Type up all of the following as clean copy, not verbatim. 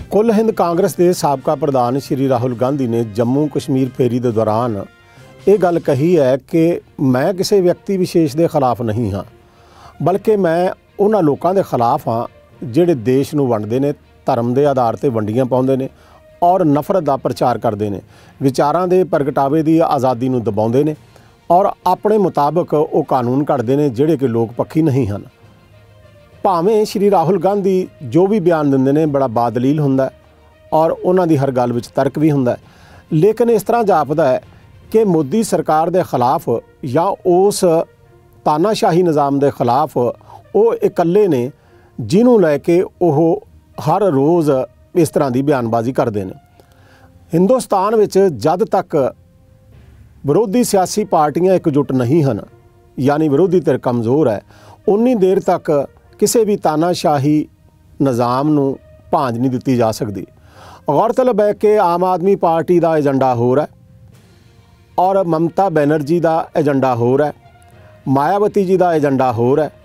कुल हिंद कांग्रेस के साबका प्रधान श्री राहुल गांधी ने जम्मू कश्मीर फेरी के दौरान ये गल कही है कि मैं किसी व्यक्ति विशेष के खिलाफ नहीं हाँ, बल्कि मैं उन्होंने लोगों के खिलाफ हाँ जिहड़े देश नूं वंडदे ने, धर्म के आधार पर वंडियां पाउंदे ने और नफरत का प्रचार करते हैं, विचारां दे प्रगटावे की आज़ादी नूं दबाउंदे ने और अपने मुताबिक वो कानून घड़ते हैं जिहड़े कि लोक पक्षी नहीं हैं। भावें श्री राहुल गांधी जो भी बयान दिंदे ने बड़ा बादलील हुंदा और उन्हां दी हर गल विच तर्क भी हुंदा, लेकिन इस तरह जापदा है कि मोदी सरकार के खिलाफ या उस तानाशाही निज़ाम के खिलाफ वो इकल्ले ने जिन्हों लैके वो हर रोज़ इस तरह की बयानबाजी करते हैं। हिंदुस्तान विच जद तक विरोधी सियासी पार्टियां एकजुट नहीं हैं, यानी विरोधी धिर कमज़ोर है, उन्नी देर तक किसी भी तानाशाही निज़ाम नूं भांज नहीं दी जा सकती। गौरतलब है कि आम आदमी पार्टी का एजेंडा होर है और ममता बनर्जी का एजेंडा होर है, मायावती जी का एजेंडा होर है,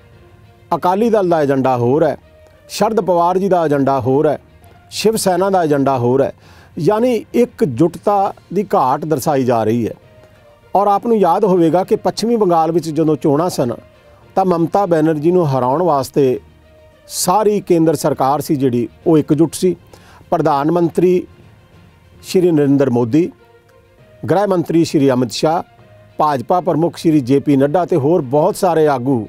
अकाली दल का एजेंडा होर है, शरद पवार जी का एजेंडा होर है, शिव सेना का एजेंडा होर है। यानी एकजुटता की घाट दर्शाई जा रही है। और आपनूं याद होवेगा कि पश्चिमी बंगाल में जदों चोणां सन तां ममता बनर्जी नूं हराउण वास्ते सारी केंद्र सरकार सी जिहड़ी वो एकजुट सी। प्रधानमंत्री श्री नरेंद्र मोदी, गृह मंत्री श्री अमित शाह, भाजपा प्रमुख श्री JP नड्डा ते होर बहुत सारे आगू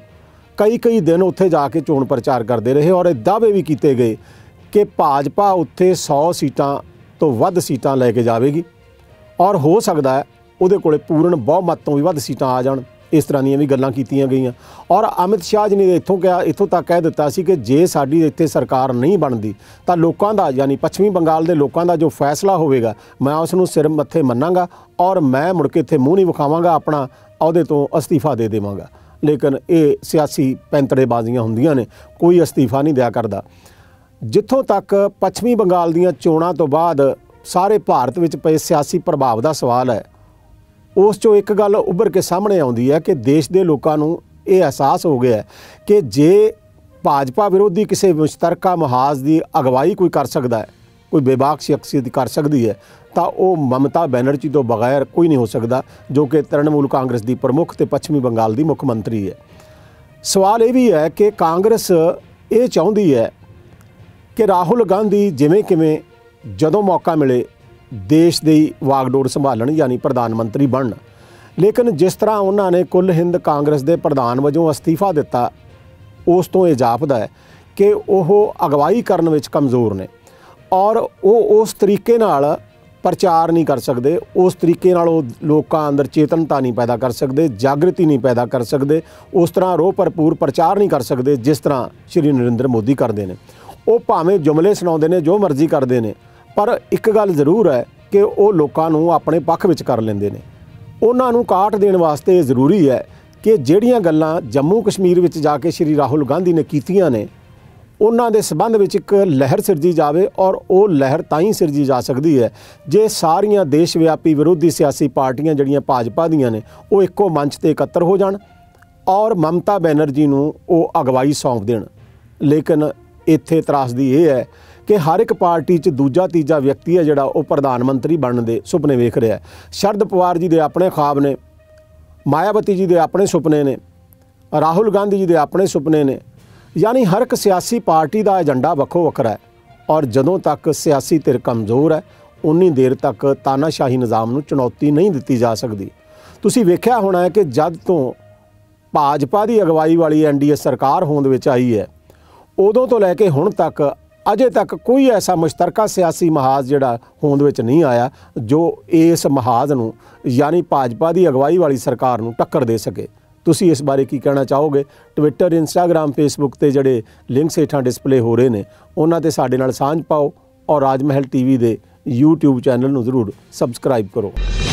कई दिन उत्थे जाके चोण प्रचार करते रहे और दावे भी किए गए कि भाजपा उत्थे 100 सीटां तो वध सीटां लैके जाएगी और हो सकता है उहदे कोले पूर्ण बहुमत तो भी वध सीटां आ जाण। इस तरह दी भी गल्लां कीतियां गईयां और अमित शाह जी ने इत्थों तक कह दिता सी कि जे साडी इत्थे सरकार नहीं बनती तो लोगों का यानी पश्चिमी बंगाल के लोगों का जो फैसला होगा मैं उसनूं सिर मत्थे मन्नांगा और मैं मुड़ के इत्थे मूँह नहीं विखावांगा, अपना अहुदे तो अस्तीफा दे देवांगा। लेकिन ये सियासी पैंतड़ेबाजियां हुंदियां ने, कोई अस्तीफा नहीं दिया करता। जिथों तक पश्चिमी बंगाल दीयां चोणां तो बाद सारे भारत विच पए सियासी प्रभाव का सवाल है, उस चों एक गल उभर के सामने आउंदी है कि देश के लोगों नूं ये एहसास हो गया है कि जे भाजपा विरोधी किसी मुश्तरका महाज की अगवाई कोई कर सकता है, कोई बेबाक शख्सियत कर सकती है, तो वो ममता बनर्जी तो बगैर कोई नहीं हो सकता, जो कि तृणमूल कांग्रेस की प्रमुख ते पश्चिमी बंगाल की मुख मंत्री है। सवाल ये भी है कि कांग्रेस ये चाहती है कि राहुल गांधी जिमें किमें जदों मौका मिले देश की वागडोर संभालन यानी प्रधानमंत्री बनन, लेकिन जिस तरह उन्होंने कुल हिंद कांग्रेस के प्रधान वजों अस्तीफा दिता उस तो यह जापदा है कि वह अगवाई करने विच कमज़ोर ने और वो उस तरीके नाल प्रचार नहीं कर सकते, उस तरीके नाल लोगों अंदर चेतनता नहीं पैदा कर सकते, जागृति नहीं पैदा कर सकते, उस तरह रोह भरपूर प्रचार नहीं कर सकते जिस तरह श्री नरेंद्र मोदी करते हैं। वो भावें जुमले सुनाते हैं, जो मर्जी करते हैं, पर एक गल जरूर है कि वो लोगों को अपने पक्ष विच कर लेंदे ने। उन्होंने काट देने वास्ते जरूरी है कि जिहड़ियां गल्लां जम्मू कश्मीर विच जाके श्री राहुल गांधी ने कीतियां ने उन्हां दे संबंध विच एक लहर सिरजी जाए और वो लहर ताई सिरजी जा सकती है जे सारियां देश व्यापी विरोधी सियासी पार्टियां जिहड़ियां भाजपा दीयां ने वो एको मंच ते एकत्र हो जाण और ममता बनर्जी नूं वो अगवाई सौंप देण। लेकिन इत्थे त्रासदी ये है कि हर एक पार्टी च दूजा तीजा व्यक्ति है जिहड़ा वो प्रधानमंत्री बनने के सुपने वेख रहा है। शरद पवार जी के अपने ख्वाब ने, मायावती जी के अपने सुपने ने, राहुल गांधी जी के अपने सुपने ने, यानी हर एक सियासी पार्टी का एजेंडा वक्खो वक्खरा है और जदों तक सियासी धिर कमज़ोर है उन्नी देर तक तानाशाही निज़ाम नूं चुनौती नहीं दी जा सकती। तुसीं वेख्या होना है कि जद तो भाजपा की अगवाई वाली NDA सरकार होंद विच आई है उदों तो लैके हुण तक अजे तक कोई ऐसा मुश्तरका सियासी महाज जिहड़ा होंद विच नहीं आया जो इस महाज नूं यानी भाजपा की अगवाई वाली सरकार नूं टक्कर दे सके। तुसी इस बारे की कहना चाहोगे? ट्विटर, इंस्टाग्राम, फेसबुक ते जड़े लिंक्स हेठां डिस्पले हो रहे हैं उन्हां ते साडे नाल सांझ पाओ और राजमहल TV दे YouTube चैनल नूं जरूर सबसक्राइब करो।